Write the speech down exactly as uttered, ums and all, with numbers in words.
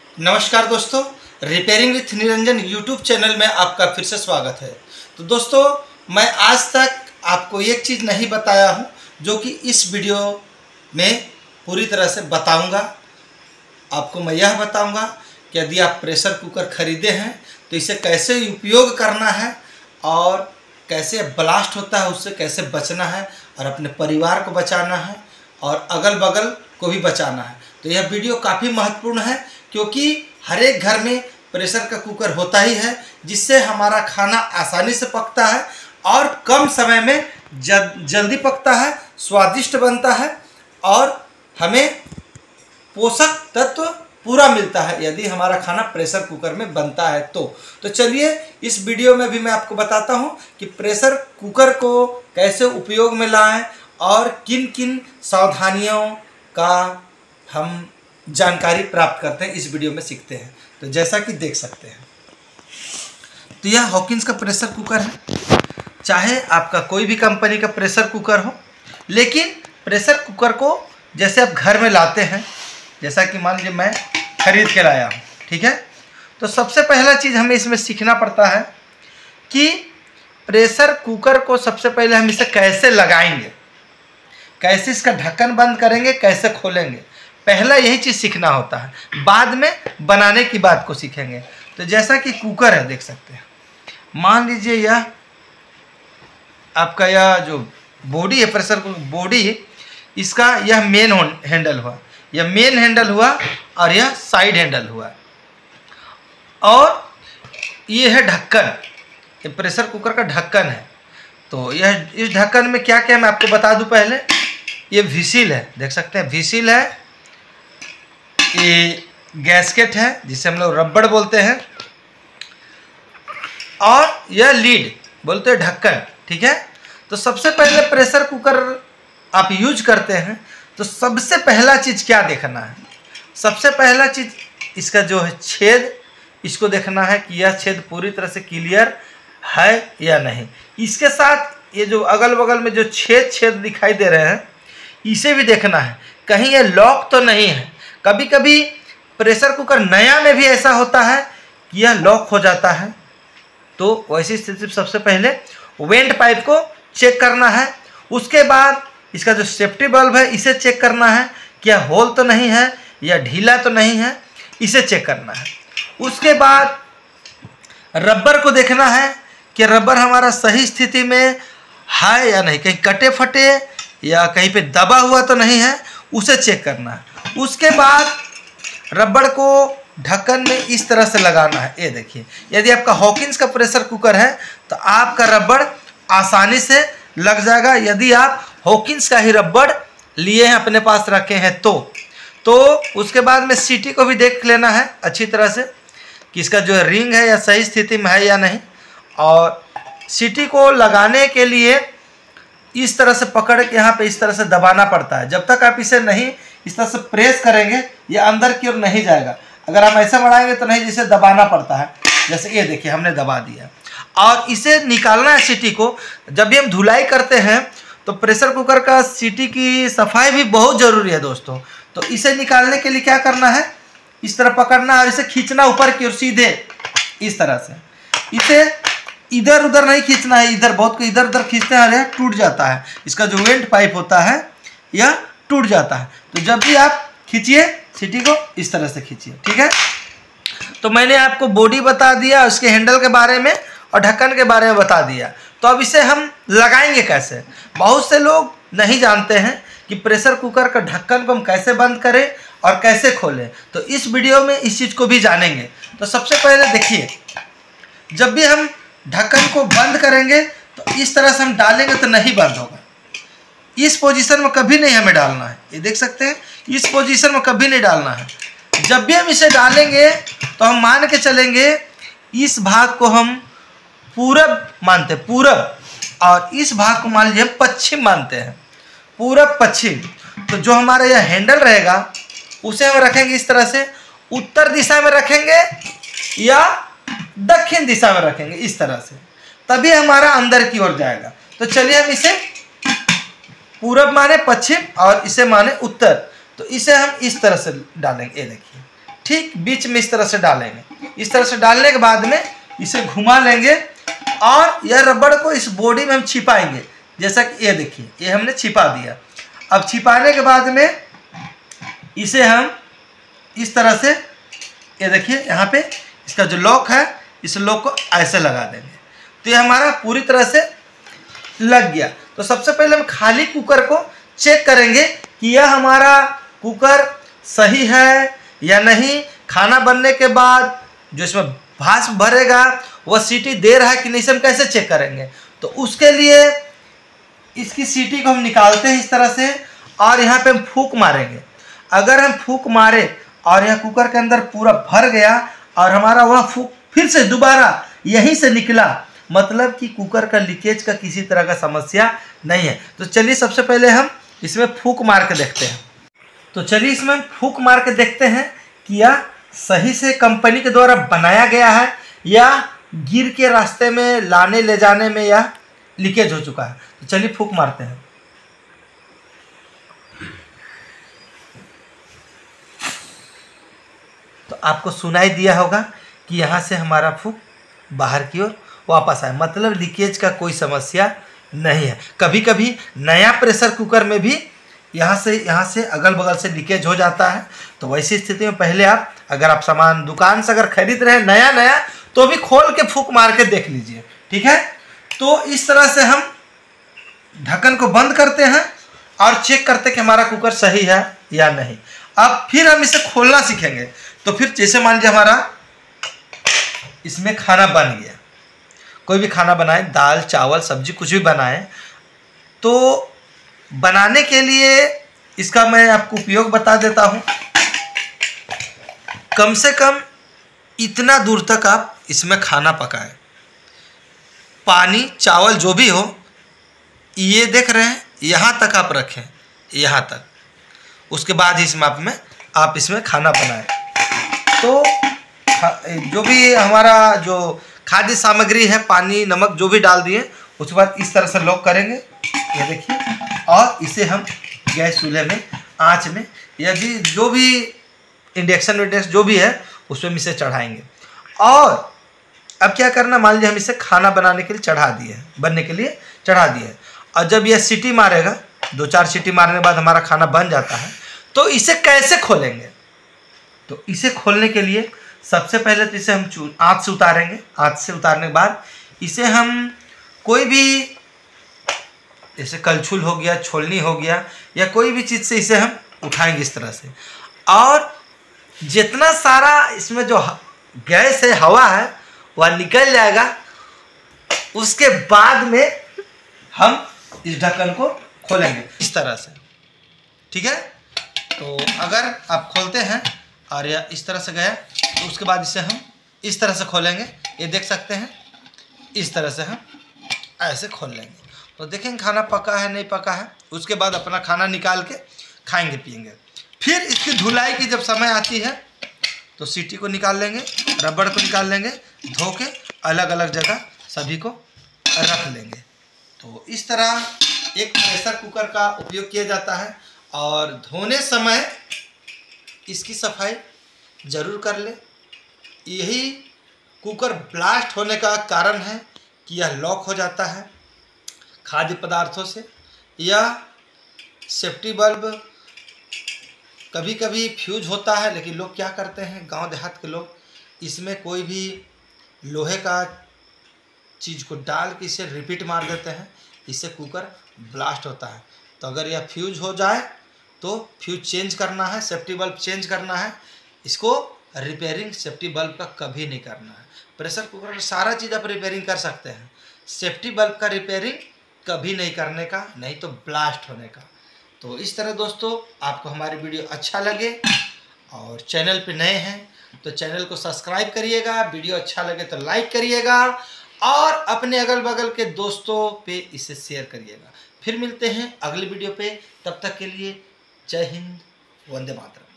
नमस्कार दोस्तों, repairing with Niranjan YouTube channel में आपका फिर से स्वागत है। तो दोस्तों, मैं आज तक आपको एक चीज़ नहीं बताया हूं जो कि इस वीडियो में पूरी तरह से बताऊंगा। आपको मैं यह बताऊंगा कि यदि आप प्रेशर कुकर ख़रीदे हैं तो इसे कैसे उपयोग करना है और कैसे ब्लास्ट होता है उससे कैसे बचना है और अपने परिवार को बचाना है और अगल बगल को भी बचाना है। तो यह वीडियो काफ़ी महत्वपूर्ण है क्योंकि हर एक घर में प्रेशर का कुकर होता ही है, जिससे हमारा खाना आसानी से पकता है और कम समय में जल, जल्दी पकता है, स्वादिष्ट बनता है और हमें पोषक तत्व पूरा मिलता है यदि हमारा खाना प्रेशर कुकर में बनता है तो तो चलिए इस वीडियो में भी मैं आपको बताता हूं कि प्रेशर कुकर को कैसे उपयोग में लाएं और किन किन सावधानियों का हम जानकारी प्राप्त करते हैं, इस वीडियो में सीखते हैं। तो जैसा कि देख सकते हैं, तो यह हॉकिंस का प्रेशर कुकर है। चाहे आपका कोई भी कंपनी का प्रेशर कुकर हो, लेकिन प्रेशर कुकर को जैसे आप घर में लाते हैं, जैसा कि मान लीजिए मैं खरीद के लाया हूँ, ठीक है। तो सबसे पहला चीज़ हमें इसमें सीखना पड़ता है कि प्रेशर कुकर को सबसे पहले हम इसे कैसे लगाएंगे, कैसे इसका ढक्कन बंद करेंगे, कैसे खोलेंगे। पहला यही चीज़ सीखना होता है, बाद में बनाने की बात को सीखेंगे। तो जैसा कि कुकर है, देख सकते हैं, मान लीजिए यह आपका यह जो बॉडी है प्रेशर कुकर बॉडी, इसका यह मेन हैंडल हुआ, यह मेन हैंडल हुआ और यह साइड हैंडल हुआ और ये है ढक्कन, ये प्रेशर कुकर का ढक्कन है। तो यह इस ढक्कन में क्या क्या मैं आपको बता दूं। पहले ये व्हीसल है, देख सकते हैं, व्हीसल है, ये गैस्केट है जिसे हम लोग रबड़ बोलते हैं, और यह लीड बोलते हैं ढक्कन, ठीक है। तो सबसे पहले प्रेशर कुकर आप यूज करते हैं तो सबसे पहला चीज़ क्या देखना है, सबसे पहला चीज़ इसका जो है छेद, इसको देखना है कि यह छेद पूरी तरह से क्लियर है या नहीं। इसके साथ ये जो अगल बगल में जो छेद छेद दिखाई दे रहे हैं, इसे भी देखना है कहीं ये लॉक तो नहीं है। कभी कभी प्रेशर कुकर नया में भी ऐसा होता है कि यह लॉक हो जाता है, तो वैसी स्थिति में सबसे पहले वेंट पाइप को चेक करना है। उसके बाद इसका जो सेफ्टी बल्ब है इसे चेक करना है कि यह होल तो नहीं है या ढीला तो नहीं है, इसे चेक करना है। उसके बाद रबर को देखना है कि रबर हमारा सही स्थिति में है या नहीं, कहीं कटे फटे या कहीं पे दबा हुआ तो नहीं है, उसे चेक करना है। उसके बाद रबड़ को ढक्कन में इस तरह से लगाना है। ये देखिए, यदि आपका हॉकिंस का प्रेशर कुकर है तो आपका रबड़ आसानी से लग जाएगा। यदि आप हॉकिंस का ही रबड़ लिए हैं, अपने पास रखे हैं तो तो उसके बाद में सीटी को भी देख लेना है अच्छी तरह से कि इसका जो रिंग है या सही स्थिति में है या नहीं। और सीटी को लगाने के लिए इस तरह से पकड़ के यहाँ पे इस तरह से दबाना पड़ता है। जब तक आप इसे नहीं इस तरह से प्रेस करेंगे ये अंदर की ओर नहीं जाएगा। अगर हम ऐसे बढ़ाएंगे तो नहीं, जिसे दबाना पड़ता है। जैसे ये देखिए, हमने दबा दिया और इसे निकालना है सीटी को। जब भी हम धुलाई करते हैं तो प्रेशर कुकर का सीटी की सफाई भी बहुत ज़रूरी है दोस्तों। तो इसे निकालने के लिए क्या करना है, इस तरह पकड़ना है और इसे खींचना ऊपर की ओर सीधे इस तरह से। इसे इधर उधर नहीं खींचना है, इधर बहुत को इधर उधर खींचते हैं, यह टूट जाता है। इसका जो वेंट पाइप होता है यह टूट जाता है। तो जब भी आप खींचिए सीटी को इस तरह से खींचिए, ठीक है। तो मैंने आपको बॉडी बता दिया, उसके हैंडल के बारे में और ढक्कन के बारे में बता दिया। तो अब इसे हम लगाएंगे कैसे। बहुत से लोग नहीं जानते हैं कि प्रेशर कुकर का ढक्कन को हम कैसे बंद करें और कैसे खोलें। तो इस वीडियो में इस चीज़ को भी जानेंगे। तो सबसे पहले देखिए, जब भी हम ढक्कन को बंद करेंगे तो इस तरह से हम डालेंगे तो नहीं बंद होगा। इस पोजीशन में कभी नहीं हमें डालना है, ये देख सकते हैं, इस पोजीशन में कभी नहीं डालना है। जब भी हम इसे डालेंगे तो हम मान के चलेंगे इस भाग को हम पूरब मानते हैं, पूरब, और इस भाग को मान लीजिए पश्चिम मानते हैं, पूरब पश्चिम। तो जो हमारा यह हैंडल रहेगा उसे हम रखेंगे इस तरह से, उत्तर दिशा में रखेंगे या दक्षिण दिशा में रखेंगे इस तरह से, तभी हमारा अंदर की ओर जाएगा। तो चलिए हम इसे पूरब माने पश्चिम और इसे माने उत्तर, तो इसे हम इस तरह से डालेंगे, ये देखिए, ठीक बीच में इस तरह से डालेंगे। इस तरह से डालने के बाद में इसे घुमा लेंगे और यह रबड़ को इस बॉडी में हम छिपाएंगे। जैसा कि ये देखिए, ये हमने छिपा दिया। अब छिपाने के बाद में इसे हम इस तरह से, ये देखिए यहाँ पे इसका जो लॉक है, इस लॉक को ऐसे लगा देंगे तो ये हमारा पूरी तरह से लग गया। तो सबसे पहले हम खाली कुकर को चेक करेंगे कि यह हमारा कुकर सही है या नहीं। खाना बनने के बाद जो इसमें भाप भरेगा वह सीटी दे रहा है कि नहीं, से हम कैसे चेक करेंगे। तो उसके लिए इसकी सीटी को हम निकालते हैं इस तरह से और यहाँ पे हम फूंक मारेंगे। अगर हम फूंक मारे और यह कुकर के अंदर पूरा भर गया और हमारा वह फूंक फिर से दोबारा यहीं से निकला, मतलब कि कुकर का लीकेज का किसी तरह का समस्या नहीं है। तो चलिए सबसे पहले हम इसमें फूंक मार के देखते हैं। तो चलिए इसमें हम फूंक मार के देखते हैं कि यह सही से कंपनी के द्वारा बनाया गया है या गिर के रास्ते में लाने ले जाने में यह लीकेज हो चुका है। तो चलिए फूंक मारते हैं। तो आपको सुनाई दिया होगा कि यहाँ से हमारा फूंक बाहर की ओर वापस आए, मतलब लीकेज का कोई समस्या नहीं है। कभी कभी नया प्रेशर कुकर में भी यहाँ से यहाँ से अगल बगल से लीकेज हो जाता है। तो वैसी स्थिति में पहले आप, अगर आप सामान दुकान से अगर खरीद रहे हैं नया नया, तो भी खोल के फूंक मार के देख लीजिए, ठीक है। तो इस तरह से हम ढक्कन को बंद करते हैं और चेक करते हैं कि हमारा कुकर सही है या नहीं। अब फिर हम इसे खोलना सीखेंगे। तो फिर जैसे मान लीजिए हमारा इसमें खाना बन गया, कोई भी खाना बनाए, दाल चावल सब्जी कुछ भी बनाए, तो बनाने के लिए इसका मैं आपको उपयोग बता देता हूँ। कम से कम इतना दूर तक आप इसमें खाना पकाएं, पानी चावल जो भी हो, ये देख रहे हैं यहाँ तक आप रखें, यहाँ तक। उसके बाद इस माप में आप इसमें खाना बनाएं। तो जो भी हमारा जो खाद्य सामग्री है, पानी नमक जो भी डाल दिए, उसके बाद इस तरह से लॉक करेंगे, ये देखिए, और इसे हम गैस चूल्हे में आंच में यदि जो भी इंडक्शन विंडक्शन जो भी है उसमें इसे चढ़ाएंगे। और अब क्या करना, मान लीजिए हम इसे खाना बनाने के लिए चढ़ा दिए, बनने के लिए चढ़ा दिए, और जब यह सीटी मारेगा, दो चार सीटी मारने के बाद हमारा खाना बन जाता है, तो इसे कैसे खोलेंगे। तो इसे खोलने के लिए सबसे पहले तो इसे हम आँच से उतारेंगे। आँच से उतारने के बाद इसे हम कोई भी, जैसे कलछुल हो गया, छोलनी हो गया, या कोई भी चीज़ से इसे हम उठाएंगे इस तरह से। और जितना सारा इसमें जो गैस है, हवा है, वह निकल जाएगा। उसके बाद में हम इस ढक्कन को खोलेंगे इस तरह से, ठीक है। तो अगर आप खोलते हैं और यह इस तरह से गया, तो उसके बाद इसे हम इस तरह से खोलेंगे। ये देख सकते हैं, इस तरह से हम ऐसे खोल लेंगे। तो देखेंगे खाना पका है नहीं पका है। उसके बाद अपना खाना निकाल के खाएंगे पिएंगे। फिर इसकी धुलाई की जब समय आती है तो सीटी को निकाल लेंगे, रबड़ को निकाल लेंगे, धो के अलग अलग जगह सभी को रख लेंगे। तो इस तरह एक प्रेशर कुकर का उपयोग किया जाता है। और धोने समय इसकी सफाई ज़रूर कर ले। यही कुकर ब्लास्ट होने का कारण है कि यह लॉक हो जाता है खाद्य पदार्थों से, या सेफ्टी बल्ब कभी कभी फ्यूज होता है। लेकिन लोग क्या करते हैं, गांव देहात के लोग, इसमें कोई भी लोहे का चीज़ को डाल के इसे रिपीट मार देते हैं, इससे कुकर ब्लास्ट होता है। तो अगर यह फ्यूज हो जाए तो फ्यूज चेंज करना है, सेफ्टी बल्ब चेंज करना है। इसको रिपेयरिंग सेफ्टी बल्ब का कभी नहीं करना है। प्रेशर कुकर में सारा चीज़ आप रिपेयरिंग कर सकते हैं, सेफ्टी बल्ब का रिपेयरिंग कभी नहीं करने का, नहीं तो ब्लास्ट होने का। तो इस तरह दोस्तों, आपको हमारी वीडियो अच्छा लगे और चैनल पे नए हैं तो चैनल को सब्सक्राइब करिएगा, वीडियो अच्छा लगे तो लाइक करिएगा और अपने अगल बगल के दोस्तों पे इसे शेयर करिएगा। फिर मिलते हैं अगली वीडियो पे, तब तक के लिए जय हिंद, वंदे मातरम।